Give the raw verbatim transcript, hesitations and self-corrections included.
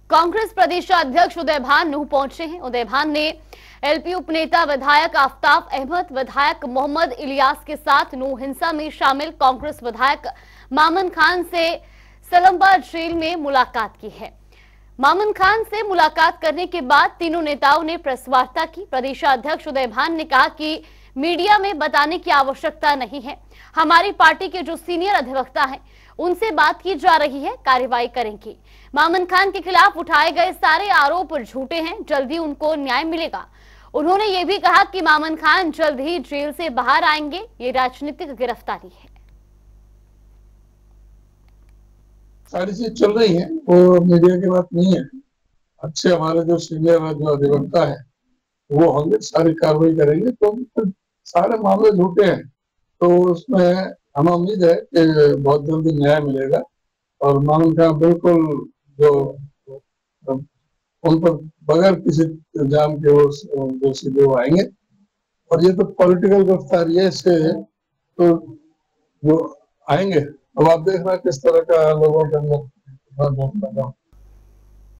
कांग्रेस प्रदेशाध्यक्ष उदय भान नूंह पहुंचे हैं। उदय भान ने एलपी उपनेता विधायक आफ्ताब अहमद, विधायक मोहम्मद इलियास के साथ नूंह हिंसा में शामिल कांग्रेस विधायक मामन खान से सलम्बा जेल में मुलाकात की है। मामन खान से मुलाकात करने के बाद तीनों नेताओं ने प्रेस वार्ता की। प्रदेशाध्यक्ष उदय भान ने कहा कि मीडिया में बताने की आवश्यकता नहीं है। हमारी पार्टी के जो सीनियर अधिवक्ता हैं उनसे बात की जा रही है, कार्रवाई करेंगे। मामन खान के खिलाफ उठाए गए सारे आरोप झूठे हैं, जल्दी उनको न्याय मिलेगा। उन्होंने ये भी कहा कि मामन खान जल्द ही जेल से बाहर आएंगे। ये राजनीतिक गिरफ्तारी है। सारी चीज चल रही है, वो मीडिया की बात नहीं है। अच्छे हमारे जो सीनियर जो अधिवक्ता है वो होंगे, सारी कार्रवाई करेंगे। तो सारे मामले झूठे हैं, तो उसमें हमें उम्मीद है कि बहुत जल्दी न्याय मिलेगा और मामन खान बिल्कुल जो उन पर बगैर किसी इल्जाम के वो दोषी जो आएंगे। और ये तो पॉलिटिकल गिरफ्तारी है, इससे तो जो आएंगे अब आप देख रहे हैं किस तरह का लोगों के अंदर